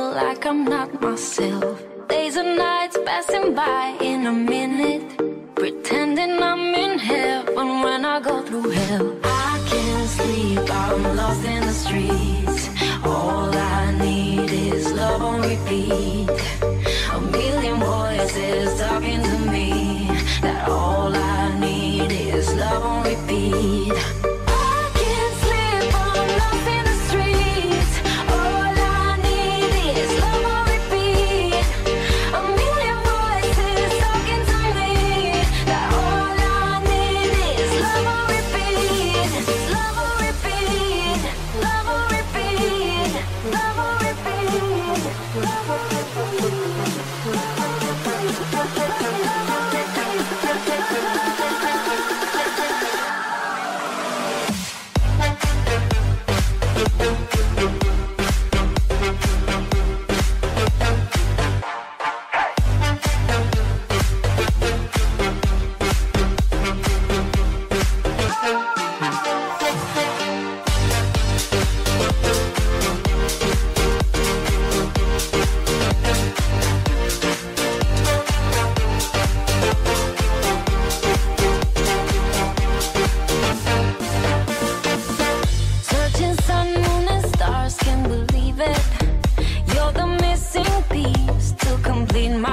like I'm not myself. Days and nights passing by in a minute, pretending I'm in heaven when I go through hell. I can't sleep, I'm lost in the streets. All I need is love on repeat. A million voices talking to me, that all I need is love on repeat. You're the missing piece to complete my